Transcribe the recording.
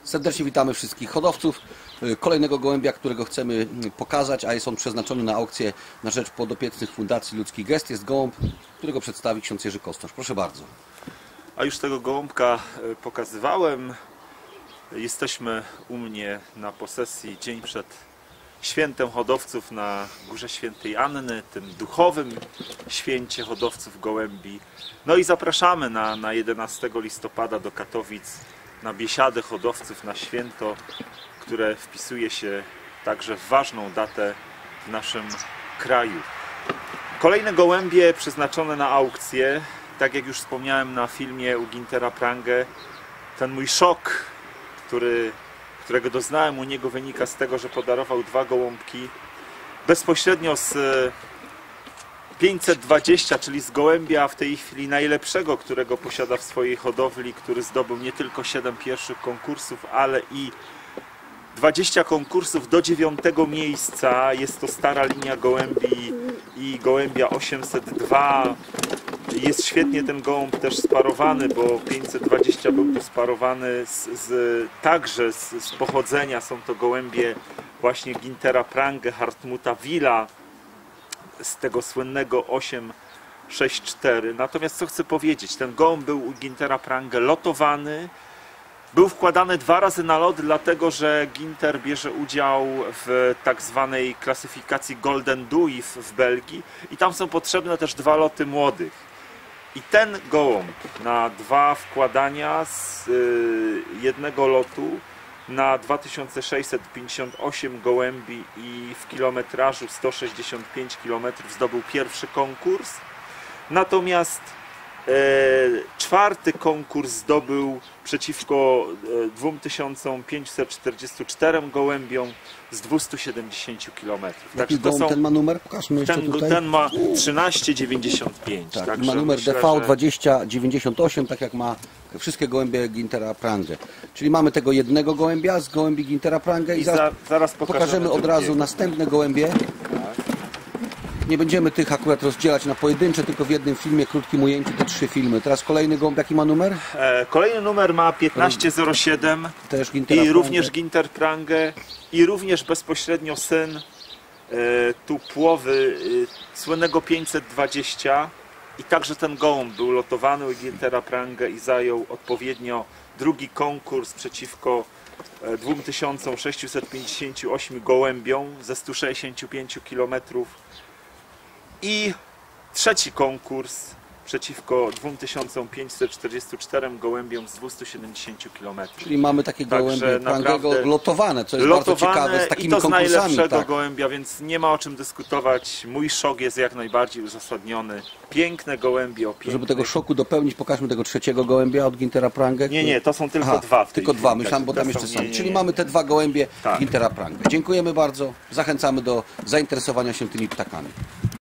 Serdecznie witamy wszystkich hodowców. Kolejnego gołębia, którego chcemy pokazać, a jest on przeznaczony na aukcję na rzecz podopiecznych Fundacji Ludzki Gest. Jest gołąb, którego przedstawi ksiądz Jerzy Kostosz. Proszę bardzo. A już tego gołąbka pokazywałem. Jesteśmy u mnie na posesji dzień przed świętem hodowców na Górze Świętej Anny, tym duchowym święcie hodowców gołębi. No i zapraszamy na 11 listopada do Katowic na biesiadę hodowców, na święto, które wpisuje się także w ważną datę w naszym kraju. Kolejne gołębie przeznaczone na aukcję. Tak jak już wspomniałem na filmie u Güntera Prangę, ten mój szok, którego doznałem u niego, wynika z tego, że podarował dwa gołąbki bezpośrednio z 520, czyli z gołębia w tej chwili najlepszego, którego posiada w swojej hodowli, który zdobył nie tylko 7 pierwszych konkursów, ale i 20 konkursów do 9 miejsca. Jest to stara linia gołębi i gołębia 802. Jest świetnie ten gołąb też sparowany, bo 520 był tu sparowany także z pochodzenia. Są to gołębie właśnie Güntera Prangę, Hartmuta Willa, z tego słynnego 864. Natomiast co chcę powiedzieć, ten gołąb był u Güntera Prangę lotowany. Był wkładany 2 razy na lot, dlatego że Günther bierze udział w tak zwanej klasyfikacji Golden Dui w Belgii i tam są potrzebne też 2 loty młodych. I ten gołąb na 2 wkładania z jednego lotu na 2658 gołębi i w kilometrażu 165 km zdobył pierwszy konkurs. Natomiast 4. konkurs zdobył przeciwko 2544 gołębiom z 270 km. Jaki gołąb ten ma numer? Pokażmy jeszcze tutaj. Ten ma 1395. Tak, ma numer DV2098, tak jak ma wszystkie gołębie Güntera Prangę. Czyli mamy tego jednego gołębia z gołębi Güntera Prangę i zaraz pokażemy od razu następne gołębie. Nie będziemy tych akurat rozdzielać na pojedyncze, tylko w jednym filmie, krótkim ujęciu, te 3 filmy. Teraz kolejny gołąb, jaki ma numer? Kolejny numer ma 1507 też i również Günther Prangę i również bezpośrednio syn tupłowy słynnego 520 i także ten gołąb był lotowany u Güntera Prangę i zajął odpowiednio 2. konkurs przeciwko 2658 gołębiom ze 165 km i 3. konkurs przeciwko 2544 gołębiom z 270 km. Czyli mamy takie gołębie Prangego lotowane, co jest bardzo ciekawe, z takimi konkursami. I to z najlepszego gołębia, więc nie ma o czym dyskutować. Mój szok jest jak najbardziej uzasadniony. Piękne gołębie o pięknych... Żeby tego szoku dopełnić, pokażmy tego 3. gołębia od Güntera Prangę. Nie, to są tylko 2 w tej tylko 2, chwili. myślałem, bo tam jeszcze są. Czyli mamy te 2 gołębie Güntera Prangę. Dziękujemy bardzo, zachęcamy do zainteresowania się tymi ptakami.